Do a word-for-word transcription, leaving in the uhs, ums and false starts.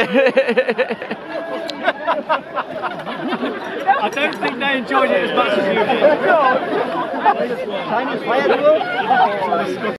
I don't think they enjoyed it as much as you did. Chinese fire